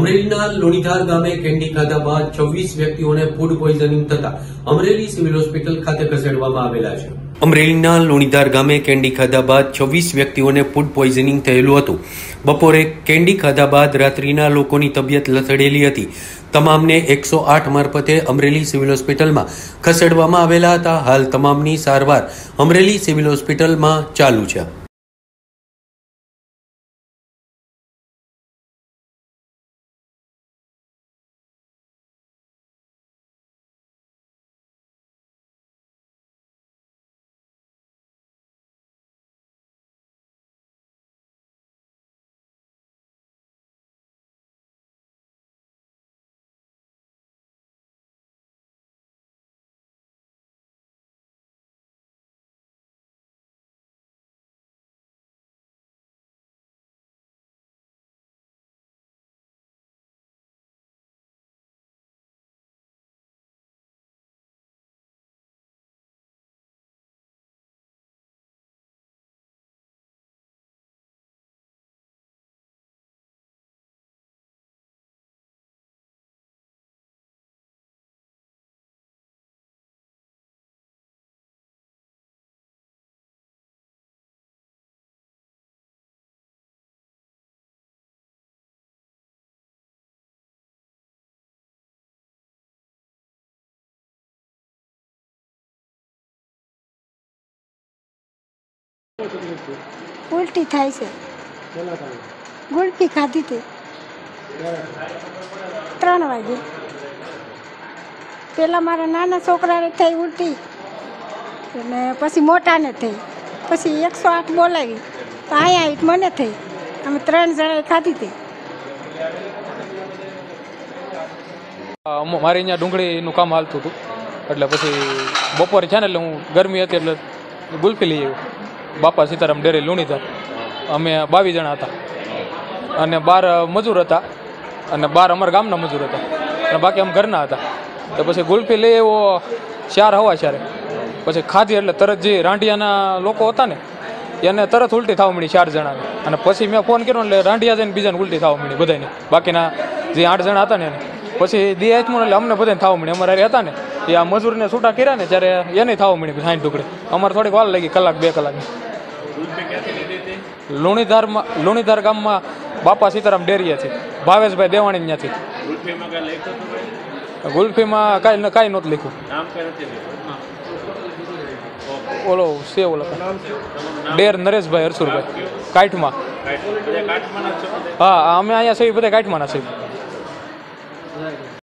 અમરેલીના લોણીધાર ગામે કેન્ડી ખાધા બાદ 26 વ્યક્તિઓને ફૂડ પોઈઝનિંગ થતા અમરેલી સિવિલ હોસ્પિટલ ખાતે ખસેડવામાં આવેલા છે। અમરેલીના લોણીધાર ગામે કેન્ડી ખાધા બાદ 26 વ્યક્તિઓને ફૂડ પોઈઝનિંગ થયેલું હતું। બપોરે કેન્ડી ખાધા બાદ રાત્રિના લોકોની તબિયત લથડેલી હતી। તમામને 108 મારફતે અમરેલી સિવિલ હોસ્પિટલમાં ખસેડવામાં આવેલા હતા। હાલ તમામની સારવાર અમરેલી સિવિલ હોસ્પિટલમાં ચાલુ છે। ઉલટી થાય છે। ગુલફી ખાધી હતી 3 વાગે। પેલા મારા નાના છોકરાને થઈ ઉલટી અને પછી મોટાને થઈ, પછી 108 બોલાવી તો અહીંયા આવી મને થઈ। અમે 3 જણાએ ખાધી હતી। મારે અહીંયા ડુંગળીનું કામ હાલતું હતું એટલે પછી બપોરે છે ને એટલે હું ગરમી હતી એટલે ગુલ્ફી લઈ આવ્યો બાપા સીતારામ ડેરી લુણીધાર। અમે 22 જણા હતા અને 12 મજૂર હતા અને 12 અમારા ગામના મજૂર હતા અને બાકી અમે ઘરના હતા। તો પછી ગુલ્ફી લઈ આવ્યો 4 હવા 4 પછી ખાધી એટલે તરત જે રાંઢિયાના લોકો હતા ને એને તરત ઉલટી થવા મળી 4 જણાને। અને પછી મેં ફોન કર્યો એટલે રાંઢિયા જઈને બીજાને ઉલટી થવા મળી બધાને, બાકીના જે 8 જણા હતા ને એને પછી દી આચમું એટલે અમને બધાને થવા મળી। અમારે હતા ને એ આ મજૂરને છૂટા કર્યા ને ત્યારે એને થવા મળી 60 ટુકડે। અમારે થોડીક વાર લાગી, કલાક 2 કલાકની। લુણીધાર ગામમાં બાપા સીતારામ ડેરીએથી ભાવેશભાઈ દેવાણી ત્યાંથી। ગુલ્ફીમાં કાંઈ નહોતું લખ્યું, ઓલો છે ઓલો ડેર નરેશભાઈ હરસુરભાઈ કાઠમાં। હા, અમે અહીંયા છે બધા કાઠમાંના છે।